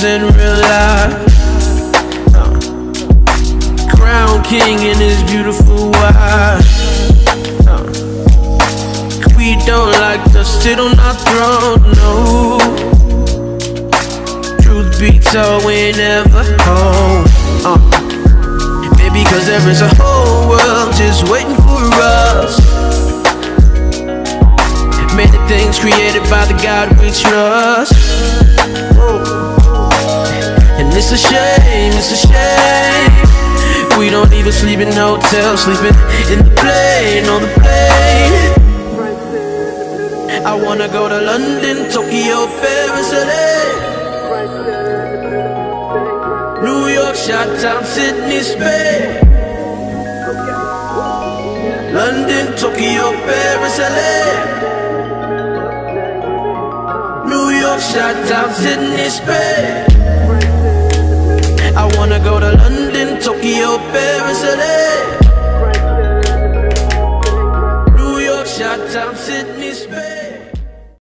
in real life. Crown king and his beautiful wife. We don't like to sit on our throne, no. Truth be told, we ain't never home. Maybe cause there is a whole world just waiting for us. Many things created by the God we trust. And it's a shame, it's a shame. We don't even sleep in hotels, sleeping in the plane, on the plane. I wanna go to London, Tokyo, Paris, LA, New York, Chi-Town, Sydney, Spain. London, Tokyo, Paris, LA, New York, Chi-Town, Sydney, Spain. I wanna go to London, Tokyo, Paris, LA, New York, Chi-Town, Sydney.